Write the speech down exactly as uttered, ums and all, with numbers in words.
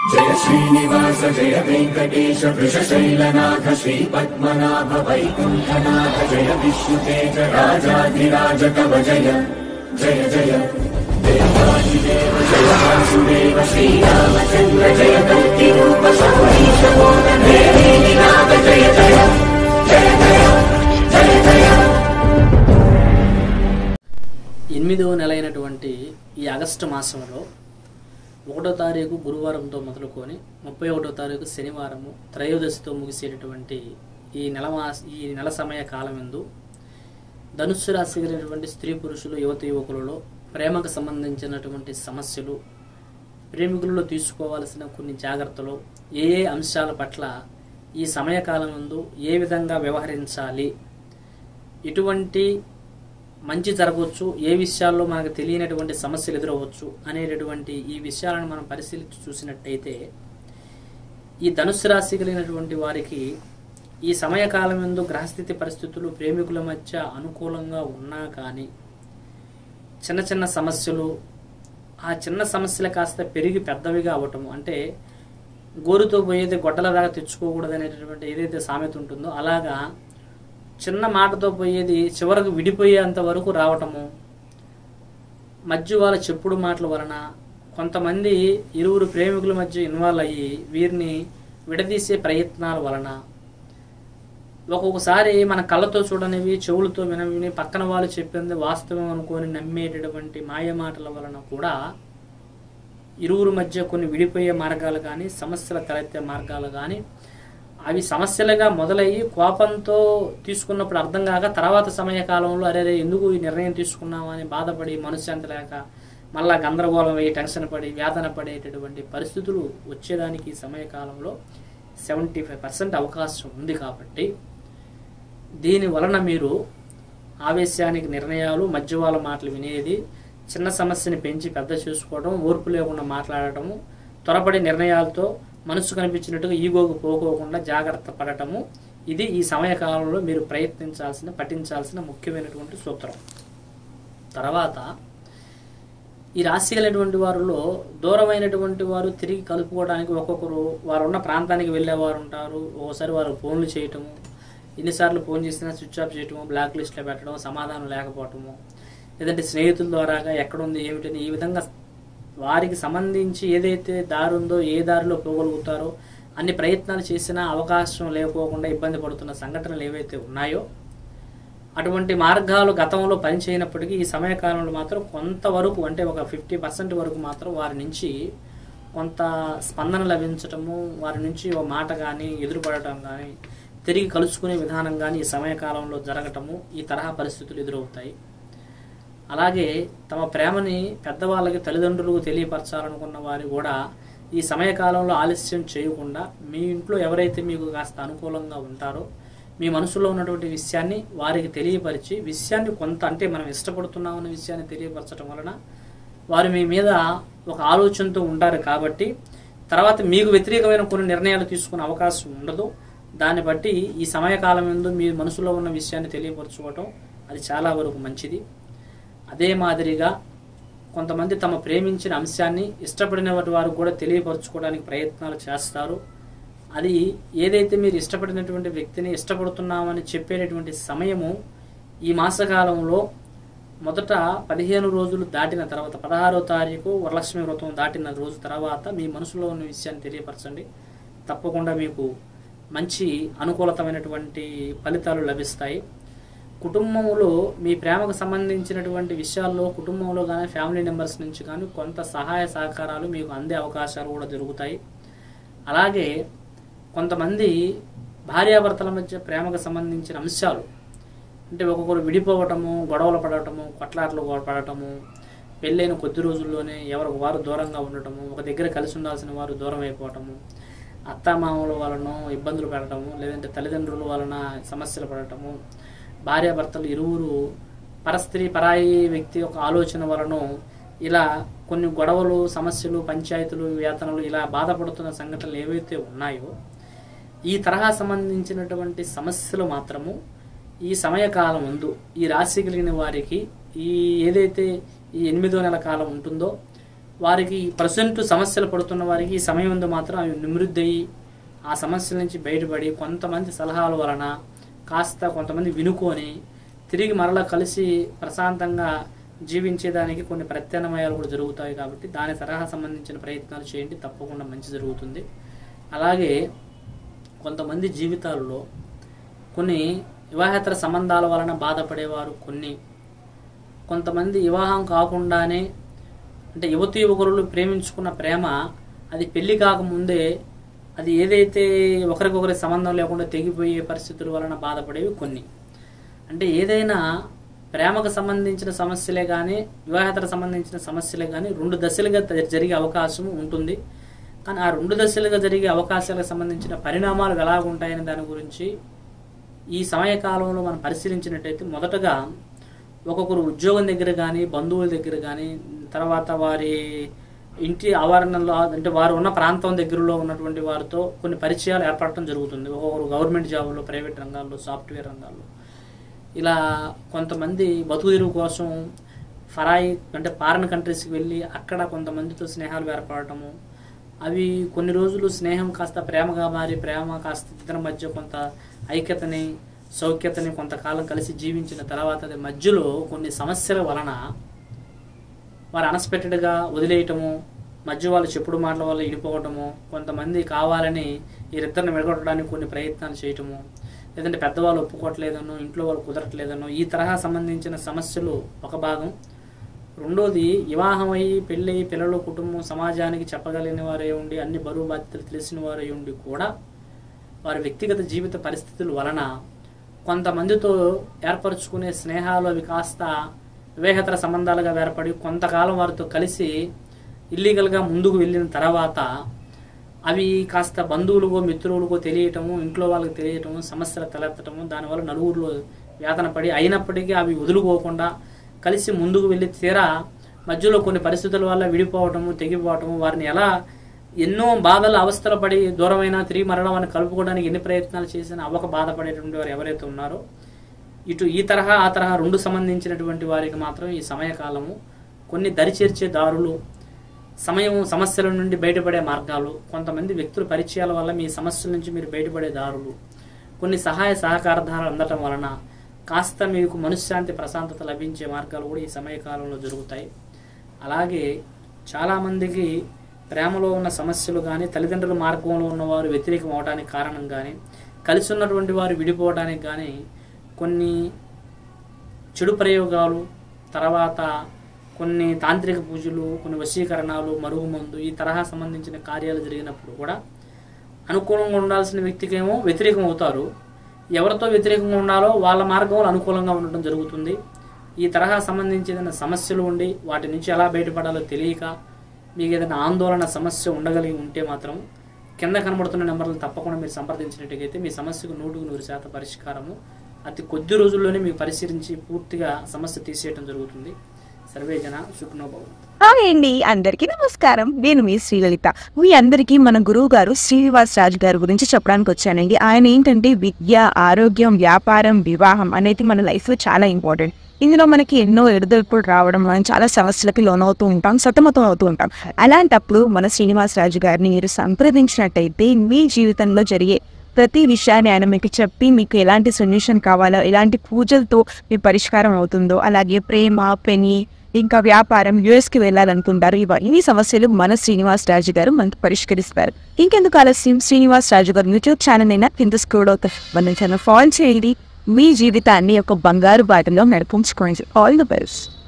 जय श्रीनिवास जय वेंकटेश वृषशैलनाथ श्री पद्मनाभ वैकुंठनाथ जय विष्णुतेज राजाधिराज तव जय जय जय देवादिदेव जय वासुदेव श्रीरामचंद्र जय कल्किरूप शौरीश मोदन देवीनाथ जय जय जय जय जय जय। ఎనిమిదవ నెల అయినటువంటి ఈ ఆగస్టు మాసంలో ఒకటో తారీఖు గురువారంతో మొదలుకొని ముప్పై ఒకటో తారీఖు శనివారము త్రయోదశితో ముగిసేటటువంటి ఈ నెల మాస ఈ నెల సమయ కాలం యందు ధనుస్సు రాశి కలిగినటువంటి స్త్రీ పురుషులు యువత యువకులలో ప్రేమకు సంబంధించినటువంటి సమస్యలు, ప్రేమికులలో తీసుకోవాల్సిన కొన్ని జాగ్రత్తలు, ఏ ఏ అంశాల పట్ల ఈ సమయకాలం యందు ఏ విధంగా వ్యవహరించాలి, ఎటువంటి మంచి జరగవచ్చు, ఏ విషయాల్లో మనకు తెలియనటువంటి సమస్యలు ఎదురవచ్చు అనేటటువంటి ఈ విషయాలను మనం పరిశీలించి చూసినట్టయితే ఈ ధనుస్సు రాశి కలిగినటువంటి వారికి ఈ సమయకాలం యందు గ్రహస్థితి పరిస్థితులు ప్రేమికుల మధ్య అనుకూలంగా ఉన్నా కానీ చిన్న చిన్న సమస్యలు, ఆ చిన్న సమస్యలు కాస్త పెరిగి పెద్దవిగా అవ్వటము, అంటే గోరుతో పోయేది గొడ్డల దాకా తెచ్చుకోకూడదు అనేటటువంటి ఏదైతే సామెత ఉంటుందో అలాగా చిన్న మాటతో పోయేది చివరకు విడిపోయేంత వరకు రావటము, మధ్య వాళ్ళ చెప్పుడు మాటల వలన కొంతమంది ఇరువురు ప్రేమికుల మధ్య ఇన్వాల్వ్ అయ్యి వీరిని విడదీసే ప్రయత్నాల వలన, ఒక్కొక్కసారి మన కళ్ళతో చూడనివి చెవులతో వినవి పక్కన వాళ్ళు చెప్పింది వాస్తవం అనుకొని నమ్మేటటువంటి మాయ మాటల వలన కూడా ఇరువురు మధ్య కొన్ని విడిపోయే మార్గాలు కానీ సమస్యల తలెత్తే మార్గాలు కానీ అవి సమస్యలుగా మొదలయ్యి కోపంతో తీసుకున్నప్పుడు అర్థం కాక తర్వాత సమయకాలంలో అరే ఎందుకు ఈ నిర్ణయం తీసుకున్నామని బాధపడి మనశ్శాంతి లేక మళ్ళా గందరగోళం అయ్యి టెన్షన్ పడి వేదన పడేటటువంటి పరిస్థితులు వచ్చేదానికి సమయకాలంలో సెవెంటీ ఫైవ్ పర్సెంట్ అవకాశం ఉంది. కాబట్టి దీని వలన మీరు ఆవేశానికి నిర్ణయాలు, మధ్య వాళ్ళ మాటలు వినేది, చిన్న సమస్యని పెంచి పెద్ద చేసుకోవడం, ఓర్పు లేకుండా మాట్లాడటము, త్వరపడి నిర్ణయాలతో మనసు కనిపించినట్టుగా ఈగోకు పోకోకుండా జాగ్రత్త పడటము, ఇది ఈ సమయకాలంలో మీరు ప్రయత్నించాల్సిన పఠించాల్సిన ముఖ్యమైనటువంటి సూత్రం. తర్వాత ఈ రాశి కలిగినటువంటి వారిలో దూరమైనటువంటి వారు తిరిగి కలుపుకోవడానికి ఒక్కొక్కరు వారు ఉన్న ప్రాంతానికి వెళ్ళేవారు ఉంటారు. ఒక్కోసారి వారు ఫోన్లు చేయటము, ఎన్నిసార్లు ఫోన్ చేసినా స్విచ్ ఆఫ్ చేయటము, బ్లాక్ లిస్ట్లో పెట్టడం, సమాధానం లేకపోవటము, లేదంటే స్నేహితుల ద్వారాగా ఎక్కడుంది ఏమిటని ఈ విధంగా వారికి సంబంధించి ఏదైతే దారి ఉందో ఏ దారిలో పోగలుగుతారో అన్ని ప్రయత్నాలు చేసినా అవకాశం లేకపోకుండా ఇబ్బంది పడుతున్న సంఘటనలు ఏవైతే ఉన్నాయో అటువంటి మార్గాలు గతంలో పనిచేయనప్పటికీ ఈ సమయకాలంలో మాత్రం కొంతవరకు, అంటే ఒక ఫిఫ్టీ పర్సెంట్ వరకు మాత్రం వారి నుంచి కొంత స్పందన లభించటము, వారి నుంచి ఒక మాట కానీ ఎదురుపడటం కానీ తిరిగి కలుసుకునే విధానం కానీ ఈ సమయకాలంలో జరగటము, ఈ తరహా పరిస్థితులు ఎదురవుతాయి. అలాగే తమ ప్రేమని పెద్దవాళ్ళకి తల్లిదండ్రులకు తెలియపరచాలనుకున్న వారు కూడా ఈ సమయకాలంలో ఆలస్యం చేయకుండా మీ ఇంట్లో ఎవరైతే మీకు కాస్త అనుకూలంగా ఉంటారో మీ మనసులో ఉన్నటువంటి విషయాన్ని వారికి తెలియపరిచి, విషయాన్ని కొంత అంటే మనం ఇష్టపడుతున్నామన్న విషయాన్ని తెలియపరచడం వలన వారు మీ మీద ఒక ఆలోచనతో ఉంటారు. కాబట్టి తర్వాత మీకు వ్యతిరేకమైన కొన్ని నిర్ణయాలు తీసుకునే అవకాశం ఉండదు. దాన్ని బట్టి ఈ సమయకాలం యందు మీ మనసులో ఉన్న విషయాన్ని తెలియపరచుకోవటం అది చాలా వరకు మంచిది. అదే మాదిరిగా కొంతమంది తమ ప్రేమించిన అంశాన్ని ఇష్టపడిన వారు కూడా తెలియపరచుకోవడానికి ప్రయత్నాలు చేస్తారు. అది ఏదైతే మీరు ఇష్టపడినటువంటి వ్యక్తిని ఇష్టపడుతున్నామని చెప్పేటటువంటి సమయము ఈ మాసకాలంలో మొదట పదిహేను రోజులు దాటిన తర్వాత పదహారో తారీఖు వరలక్ష్మి వ్రతం దాటిన రోజు తర్వాత మీ మనసులో ఉన్న విషయాన్ని తెలియపరచండి. తప్పకుండా మీకు మంచి అనుకూలతమైనటువంటి ఫలితాలు లభిస్తాయి. కుటుంబంలో మీ ప్రేమకు సంబంధించినటువంటి విషయాల్లో కుటుంబంలో కానీ ఫ్యామిలీ మెంబర్స్ నుంచి కానీ కొంత సహాయ సహకారాలు మీకు అందే అవకాశాలు కూడా జరుగుతాయి. అలాగే కొంతమంది భార్యాభర్తల మధ్య ప్రేమకు సంబంధించిన అంశాలు, అంటే ఒక్కొక్కరు విడిపోవటము, గొడవలు పడటము, కొట్లాటలు పడటము, పెళ్ళైన కొద్ది రోజుల్లోనే ఎవరికి వారు దూరంగా ఉండటము, ఒక దగ్గర కలిసి ఉండాల్సిన వారు దూరం అయిపోవటము, అత్తామామల వలన ఇబ్బందులు పడటము, లేదంటే తల్లిదండ్రుల వలన సమస్యలు పడటము, భార్యాభర్తలు ఇరువురు పరస్త్రీ పరాయి వ్యక్తి యొక్క ఆలోచన వలన ఇలా కొన్ని గొడవలు, సమస్యలు, పంచాయతీలు, వేతనలు ఇలా బాధపడుతున్న సంఘటనలు ఏవైతే ఉన్నాయో ఈ తరహా సంబంధించినటువంటి సమస్యలు మాత్రము ఈ సమయకాలం ముందు ఈ రాశి కలిగిన వారికి ఈ ఏదైతే ఈ ఎనిమిదో నెల కాలం ఉంటుందో వారికి ప్రజెంట్ సమస్యలు పడుతున్న వారికి ఈ సమయం ముందు మాత్రం అవి నివృత్తి అయ్యి ఆ సమస్యల నుంచి బయటపడి కొంతమంది సలహాల వలన కాస్త కొంతమంది వినుకొని తిరిగి మరలా కలిసి ప్రశాంతంగా జీవించేదానికి కొన్ని ప్రత్యామ్నాయాలు కూడా జరుగుతాయి. కాబట్టి దాని తరహా సంబంధించిన ప్రయత్నాలు చేయండి, తప్పకుండా మంచి జరుగుతుంది. అలాగే కొంతమంది జీవితాల్లో కొన్ని వివాహేతర సంబంధాల వలన బాధపడేవారు, కొన్ని కొంతమంది వివాహం కాకుండానే అంటే యువతి యువకులు ప్రేమించుకున్న ప్రేమ అది పెళ్లి కాకముందే అది ఏదైతే ఒకరికొకరి సంబంధం లేకుండా తెగిపోయే పరిస్థితుల వలన బాధపడేవి కొన్ని. అంటే ఏదైనా ప్రేమకు సంబంధించిన సమస్యలే కానీ వివాహేతర సంబంధించిన సమస్యలే కానీ రెండు దశలుగా జరిగే అవకాశం ఉంటుంది. కానీ ఆ రెండు దశలుగా జరిగే అవకాశాలకు సంబంధించిన పరిణామాలు ఎలాగుంటాయనే దాని గురించి ఈ సమయకాలంలో మనం పరిశీలించినట్టయితే మొదటగా ఒక్కొక్కరు ఉద్యోగం దగ్గర కానీ బంధువుల దగ్గర కానీ తర్వాత వారి ఇంటి ఆవరణలో అంటే వారు ఉన్న ప్రాంతం దగ్గరలో ఉన్నటువంటి వారితో కొన్ని పరిచయాలు ఏర్పడటం జరుగుతుంది. ఒక్కొక్కరు గవర్నమెంట్ జాబుల్లో, ప్రైవేట్ రంగాల్లో, సాఫ్ట్వేర్ రంగాల్లో ఇలా కొంతమంది బతుకు తెరువు కోసం ఫరాయి అంటే ఫారిన్ కంట్రీస్కి వెళ్ళి అక్కడ కొంతమందితో స్నేహాలు ఏర్పడటము, అవి కొన్ని రోజులు స్నేహం కాస్త ప్రేమగా మారి ప్రేమ కాస్త ఇద్దరి మధ్య కొంత ఐక్యతని సౌఖ్యతని కొంతకాలం కలిసి జీవించిన తర్వాత అది మధ్యలో కొన్ని సమస్యల వలన వారు అన్ఎక్స్పెక్టెడ్గా వదిలేయటము, మధ్య వాళ్ళు చెప్పుడు మాటల వల్ల ఇడిపోవటము, కొంతమంది కావాలని వీరిద్దరిని విడగొట్టడానికి కొన్ని ప్రయత్నాలు చేయటము, లేదంటే పెద్దవాళ్ళు ఒప్పుకోవట్లేదనో ఇంట్లో వాళ్ళు కుదరట్లేదనో ఈ తరహా సంబంధించిన సమస్యలు ఒక భాగం. రెండోది వివాహం అయ్యి పెళ్ళి పిల్లలు కుటుంబం సమాజానికి చెప్పగలిగిన వారే ఉండి అన్ని బరువు బాధ్యతలు తెలిసిన వారే ఉండి కూడా వారి వ్యక్తిగత జీవిత పరిస్థితుల వలన కొంతమందితో ఏర్పరచుకునే స్నేహాలు అవి కాస్త వివాహేతర సంబంధాలుగా ఏర్పడి కొంతకాలం వారితో కలిసి ఇల్లీగల్గా ముందుకు వెళ్ళిన తర్వాత అవి కాస్త బంధువులుగో మిత్రులుగో తెలియటము, ఇంట్లో వాళ్ళకి తెలియటము, సమస్యలు తలెత్తటము, దానివల్ల నలుగురిలో వేదన పడి అయినప్పటికీ అవి వదులుకోకుండా కలిసి ముందుకు వెళ్ళి తీరా మధ్యలో కొన్ని పరిస్థితుల వల్ల విడిపోవటము, తెగిపోవటము, వారిని ఎలా ఎన్నో బాధలు అవస్థలు పడి దూరమైన తిరిగి మరలా వారిని కలుపుకోవడానికి ఎన్ని ప్రయత్నాలు చేసినా అవ్వక బాధపడేటువంటి వారు ఎవరైతే ఉన్నారో ఇటు ఈ తరహా ఆ తరహా రెండు సంబంధించినటువంటి వారికి మాత్రం ఈ సమయకాలము కొన్ని దరిచేర్చే దారులు, సమయం సమస్యల నుండి బయటపడే మార్గాలు, కొంతమంది వ్యక్తుల పరిచయాల వల్ల మీ సమస్యల నుంచి మీరు బయటపడే దారులు, కొన్ని సహాయ సహకారాలు అందటం వలన కాస్త మీకు మనశ్శాంతి ప్రశాంతత లభించే మార్గాలు కూడా ఈ సమయకాలంలో జరుగుతాయి. అలాగే చాలామందికి ప్రేమలో ఉన్న సమస్యలు కానీ తల్లిదండ్రుల మార్గంలో ఉన్నవారు వ్యతిరేకం అవడానికి కారణం కానీ కలిసి ఉన్నటువంటి వారు విడిపోవడానికి కానీ కొన్ని చెడు ప్రయోగాలు, తర్వాత కొన్ని తాంత్రిక పూజలు, కొన్ని వశీకరణాలు, మరుగుమందు ఈ తరహా సంబంధించిన కార్యాలు జరిగినప్పుడు కూడా అనుకూలంగా ఉండాల్సిన వ్యక్తికేమో వ్యతిరేకం అవుతారు. ఎవరితో వ్యతిరేకంగా ఉండాలో వాళ్ళ మార్గంలో అనుకూలంగా ఉండటం జరుగుతుంది. ఈ తరహా సంబంధించిన సమస్యలు ఉండి వాటి నుంచి ఎలా బయటపడాలో తెలియక మీకు ఏదైనా ఆందోళన సమస్య ఉండగలిగి ఉంటే మాత్రం కింద కనబడుతున్న నెంబర్లు తప్పకుండా మీరు సంప్రదించినట్టయితే మీ సమస్యకు నూటికి నూరు శాతం పరిష్కారము అతి కొద్ది రోజుల్లోనే మీకు పరిశీలించి పూర్తిగా సమస్య తీసేయడం జరుగుతుంది. సర్వే జన సుఖనో భవంతు. హాయ్ అండి, అందరికీ నమస్కారం. నేను మీ శ్రీలలిత. మీ అందరికీ మన గురువు గారు శ్రీనివాస్ రాజు గారి గురించి చెప్పడానికి వచ్చానండి. ఆయన ఏంటంటే విద్య, ఆరోగ్యం, వ్యాపారం, వివాహం అనేది మన లైఫ్లో చాలా ఇంపార్టెంట్. ఇందులో మనకి ఎన్నో ఎడుదొడుపులు రావడం, మనం చాలా సమస్యలకి లోనవుతూ ఉంటాం, సతమతం అవుతూ ఉంటాం. అలాంటప్పుడు మన శ్రీనివాస్ రాజు గారిని మీరు సంప్రదించినట్టయితే మీ జీవితంలో జరిగే ప్రతి విషయాన్ని ఆయన మీకు చెప్పి మీకు ఎలాంటి సొల్యూషన్ కావాలో, ఎలాంటి పూజలతో మీ పరిష్కారం అవుతుందో, అలాగే ప్రేమ, పెని, ఇంకా వ్యాపారం, యుఎస్కి వెళ్ళాలనుకుంటారు, ఇవన్నీ సమస్యలు మన శ్రీనివాస్ రాజు గారు మనకు పరిష్కరిస్తారు. ఇంకెందుకు ఆలస్యం, శ్రీనివాస్ రాజు గారు యూట్యూబ్ ఛానల్ అయినా కింద స్క్రోల్ అవుతారు, మన ఛానల్ ఫాలో చేయండి. మీ జీవితాన్ని ఒక బంగారు బాటలో నడిపించుకోండి. All the best.